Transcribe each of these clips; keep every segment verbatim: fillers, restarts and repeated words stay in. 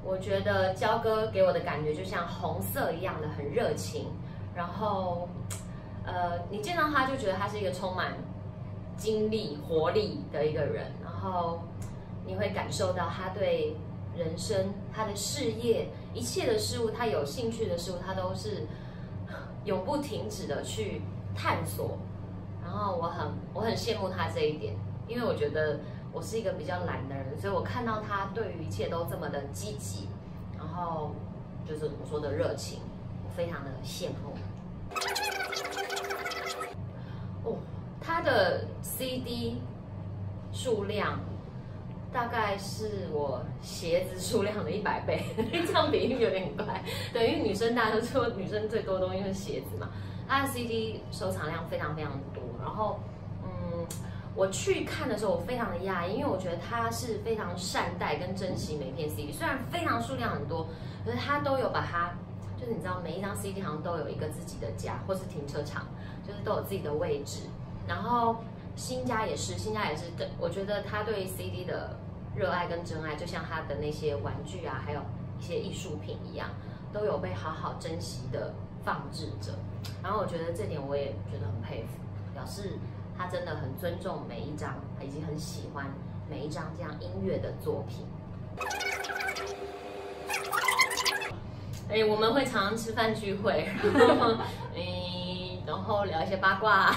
我觉得焦哥给我的感觉就像红色一样的很热情，然后呃，你见到他就觉得他是一个充满精力、活力的一个人，然后你会感受到他对人生、他的事业、一切的事物，他有兴趣的事物，他都是永不停止的去探索。然后我很我很羡慕他这一点，因为我觉得我是一个比较懒的人，所以我看到他对于一切都这么的积极，然后就是我说的热情，我非常的羡慕。哦，他的 C D 数量大概是我鞋子数量的一百倍，这样比喻有点怪。对，因为女生大家都说女生最多的东西是鞋子嘛，他的 C D 收藏量非常非常多。然后，嗯，我去看的时候我非常的讶异，因为我觉得他是非常善待跟珍惜每片 C D， 虽然非常数量很多，可是他都有把它，就是你知道每一张 C D 好像都有一个自己的家，或是停车场，就是都有自己的位置。然后新家也是，新家也是，我觉得他对 C D 的热爱跟真爱，就像他的那些玩具啊，还有一些艺术品一样，都有被好好珍惜的放置着。然后我觉得这点我也觉得很佩服，表示他真的很尊重每一张，以及很喜欢每一张这样音乐的作品。哎，我们会常常吃饭聚会，然后，哎，然后聊一些八卦。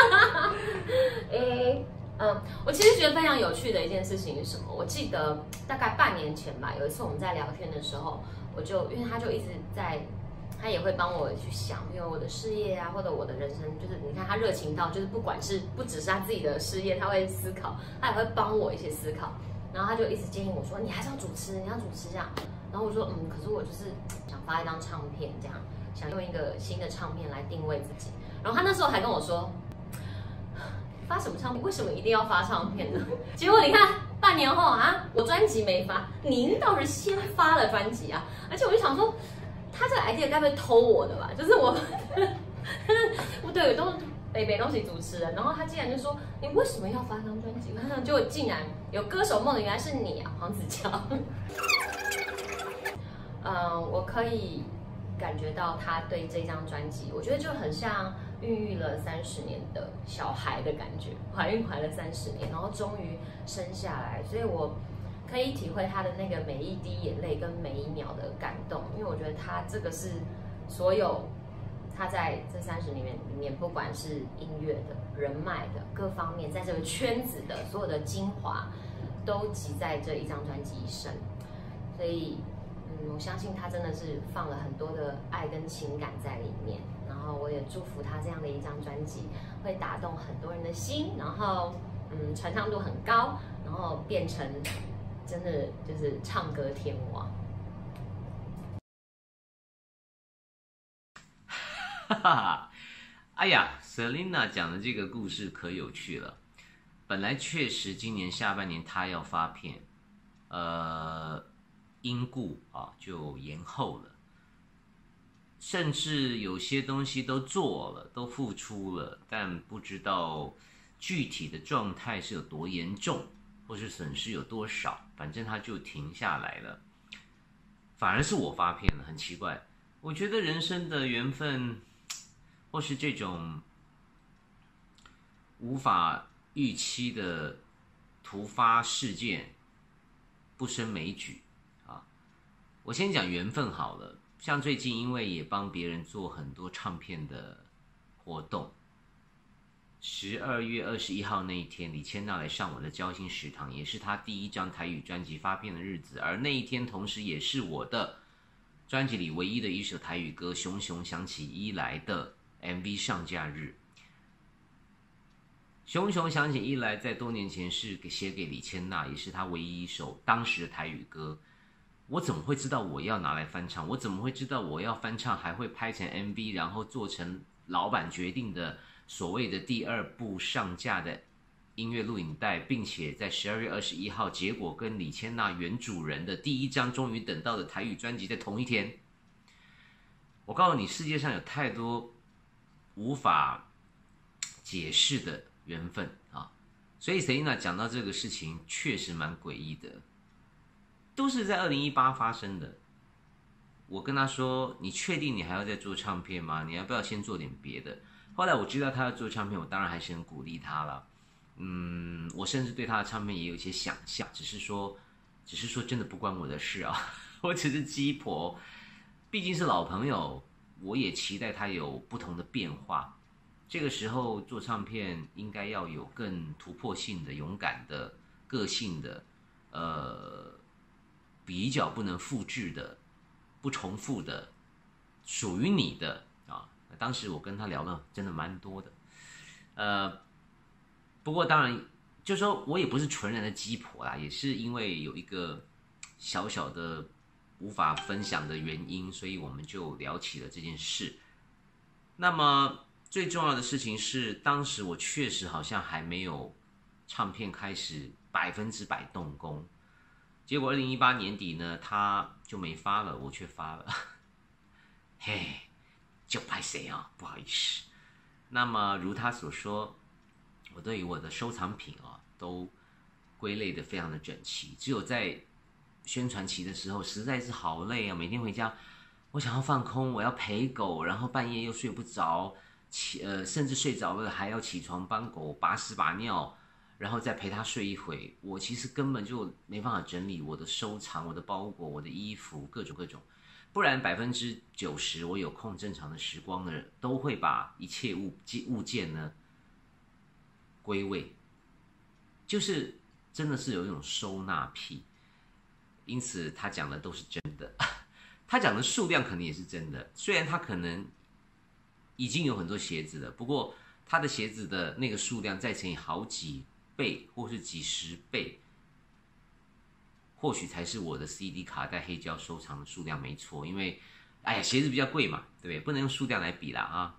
哎，嗯，我其实觉得非常有趣的一件事情是什么？我记得大概半年前吧，有一次我们在聊天的时候，我就因为他就一直在，他也会帮我去想，因为我的事业啊，或者我的人生，就是你看他热情到，就是不管是不只是他自己的事业，他会思考，他也会帮我一些思考。然后他就一直建议我说，你还是要主持，你要主持这样。然后我说，嗯，可是我就是想发一张唱片，这样想用一个新的唱片来定位自己。然后他那时候还跟我说，发什么唱片？为什么一定要发唱片呢？结果你看，半年后啊，我专辑没发，您倒是先发了专辑啊！而且我就想说，他这个 idea 该不会偷我的吧？就是我，我对都北北东西主持人，然后他竟然就说，你为什么要发张专辑？结果竟然有歌手梦的，原来是你啊，黄子佼。嗯，我可以感觉到他对这张专辑，我觉得就很像孕育了三十年的小孩的感觉，怀孕怀了三十年，然后终于生下来，所以我可以体会他的那个每一滴眼泪跟每一秒的感动，因为我觉得他这个是所有他在这三十年里面，不管是音乐的、人脉的各方面，在这个圈子的所有的精华，都集在这一张专辑一身，所以。嗯，我相信他真的是放了很多的爱跟情感在里面，然后我也祝福他这样的一张专辑会打动很多人的心，然后嗯传唱度很高，然后变成真的就是唱歌天王。 哈哈，哎呀 ，Selina 讲的这个故事可有趣了。本来确实今年下半年她要发片，呃。因故啊，就延后了，甚至有些东西都做了，都付出了，但不知道具体的状态是有多严重，或是损失有多少，反正它就停下来了。反而是我发片了，很奇怪。我觉得人生的缘分，或是这种无法预期的突发事件，不胜枚举。我先讲缘分好了，像最近因为也帮别人做很多唱片的活动，十二月二十一号那一天，李千娜来上我的交心食堂，也是她第一张台语专辑发片的日子，而那一天同时也是我的专辑里唯一的一首台语歌《熊熊想起伊来》的 M V 上架日。熊熊想起伊来在多年前是写给李千娜，也是她唯一一首当时的台语歌。我怎么会知道我要拿来翻唱？我怎么会知道我要翻唱还会拍成 M V， 然后做成老板决定的所谓的第二部上架的音乐录影带，并且在十二月二十一号，结果跟李千娜原主人的第一张终于等到的台语专辑在同一天。我告诉你，世界上有太多无法解释的缘分啊！所以 Selina 讲到这个事情，确实蛮诡异的。 都是在二零一八发生的。我跟他说：“你确定你还要再做唱片吗？你要不要先做点别的？”后来我知道他要做唱片，我当然还是很鼓励他了。嗯，我甚至对他的唱片也有一些想象，只是说，只是说真的不关我的事啊，我只是鸡婆，毕竟是老朋友，我也期待他有不同的变化。这个时候做唱片应该要有更突破性的、勇敢的、个性的，呃，比较不能复制的、不重复的、属于你的啊。当时我跟他聊了真的蛮多的，呃，不过当然，就说我也不是纯然的鸡婆啦，也是因为有一个小小的无法分享的原因，所以我们就聊起了这件事。那么最重要的事情是，当时我确实好像还没有唱片开始百分之百动工，结果二零一八年底呢，他就没发了，我却发了，嘿，就拍谁啊，不好意思。那么如他所说，我对于我的收藏品啊，都归类的非常的整齐，只有在宣传期的时候，实在是好累啊，每天回家，我想要放空，我要陪狗，然后半夜又睡不着，起呃，甚至睡着了还要起床帮狗把屎把尿，然后再陪它睡一会。我其实根本就没办法整理我的收藏、我的包裹、我的衣服，各种各种。不然百分之九十我有空正常的时光的人，都会把一切物物件呢归位，就是真的是有一种收纳癖。因此他讲的都是真的，他讲的数量可能也是真的。虽然他可能已经有很多鞋子了，不过他的鞋子的那个数量再乘以好几倍或是几十倍，或许才是我的 C D 卡带黑胶收藏的数量没错。因为哎呀，鞋子比较贵嘛，对不对？不能用数量来比啦啊。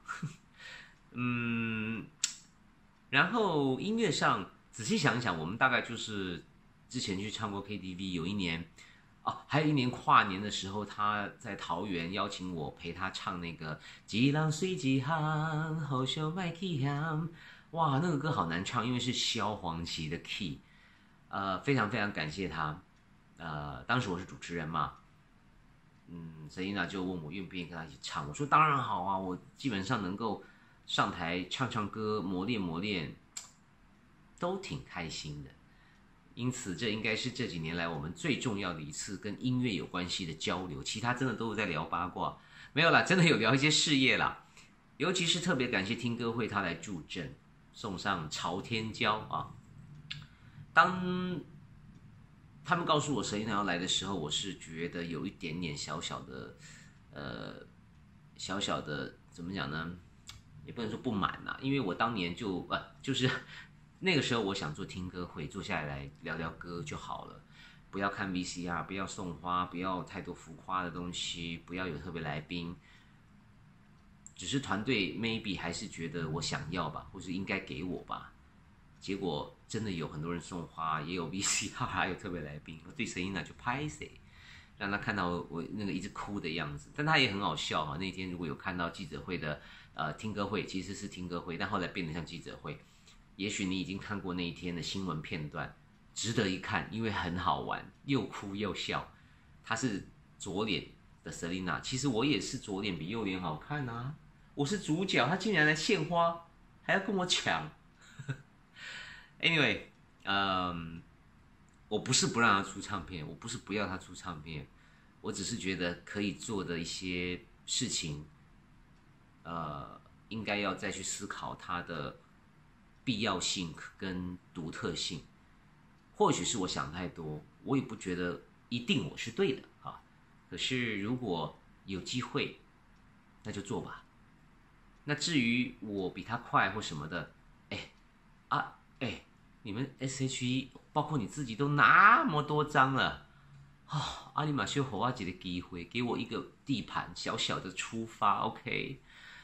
嗯，然后音乐上仔细想一想，我们大概就是之前去唱过 K T V， 有一年哦，还有一年跨年的时候，他在桃园邀请我陪他唱那个一人水一行，好想别去嫌。哇，那个歌好难唱，因为是萧煌奇的 key， 呃，非常非常感谢他。呃，当时我是主持人嘛，嗯 ，Selina 就问我愿不愿意跟他一起唱，我说当然好啊，我基本上能够上台唱唱歌，磨练磨练，都挺开心的。因此，这应该是这几年来我们最重要的一次跟音乐有关系的交流。其他真的都是在聊八卦，没有啦，真的有聊一些事业啦。尤其是特别感谢听歌会他来助阵，送上朝天椒啊。当他们告诉我Selina要来的时候，我是觉得有一点点小小的，呃，小小的怎么讲呢？也不能说不满啦，因为我当年就呃就是。那个时候我想做听歌会，坐下来聊聊歌就好了，不要看 V C R， 不要送花，不要太多浮夸的东西，不要有特别来宾。只是团队 maybe 还是觉得我想要吧，或是应该给我吧。结果真的有很多人送花，也有 V C R， 还有特别来宾。我对Selina就拍谁，让他看到我那个一直哭的样子，但他也很好笑哈。那天如果有看到记者会的呃听歌会，其实是听歌会，但后来变得像记者会。也许你已经看过那一天的新闻片段，值得一看，因为很好玩，又哭又笑。她是左脸的 Selina， 其实我也是左脸比右脸好看啊。我是主角，她竟然来献花，还要跟我抢。anyway， 嗯，我不是不让她出唱片，我不是不要她出唱片，我只是觉得可以做的一些事情，呃，应该要再去思考她的必要性跟独特性。或许是我想太多，我也不觉得一定我是对的啊。可是如果有机会，那就做吧。那至于我比他快或什么的，哎啊哎，你们 S H E 包括你自己都那么多张了啊，阿里马修侯阿姐的机会，给我一个地盘，小小的出发 ，OK。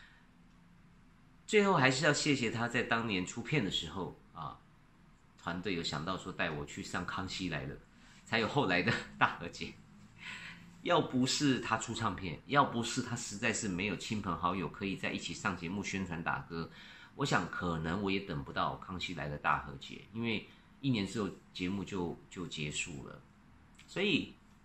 最后还是要谢谢他在当年出片的时候啊，团队有想到说带我去上《康熙来了》，才有后来的大和解。要不是他出唱片，要不是他实在是没有亲朋好友可以在一起上节目宣传打歌，我想可能我也等不到《康熙来了》大和解，因为一年之后节目就就结束了。所以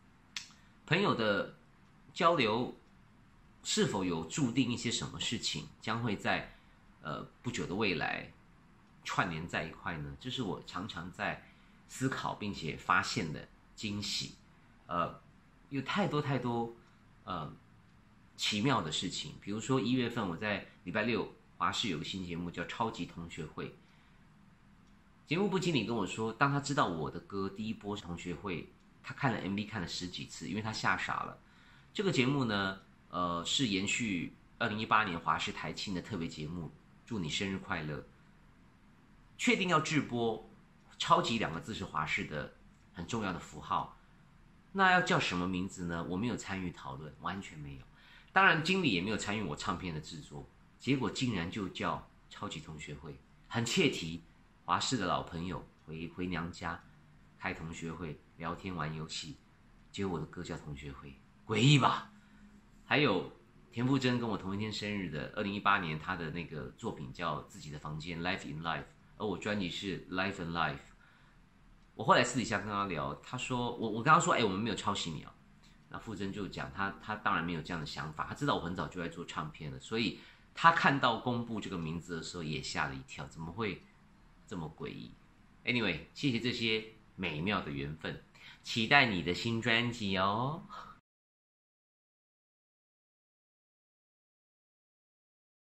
朋友的交流是否有注定一些什么事情将会在呃不久的未来串联在一块呢？这是我常常在思考并且发现的惊喜。呃，有太多太多呃奇妙的事情，比如说一月份我在礼拜六华视有个新节目叫《超级同学会》，节目部经理跟我说，当他知道我的歌第一波同学会，他看了 M V 看了十几次，因为他吓傻了。这个节目呢，呃，是延续二零一八年华视台庆的特别节目，祝你生日快乐。确定要制播，超级两个字是华视的很重要的符号。那要叫什么名字呢？我没有参与讨论，完全没有。当然，经理也没有参与我唱片的制作，结果竟然就叫超级同学会，很切题。华视的老朋友回回娘家，开同学会，聊天玩游戏，结果我的歌叫同学会，诡异吧？还有田馥甄跟我同一天生日的，二零一八年他的那个作品叫《自己的房间》（Life in Life），而我专辑是《Life and Life》。我后来私底下跟他聊，他说我我跟他说，哎，我们没有抄袭你啊。那馥甄就讲他他当然没有这样的想法，他知道我很早就在做唱片了，所以他看到公布这个名字的时候也吓了一跳，怎么会这么诡异 ？Anyway， 谢谢这些美妙的缘分，期待你的新专辑哦。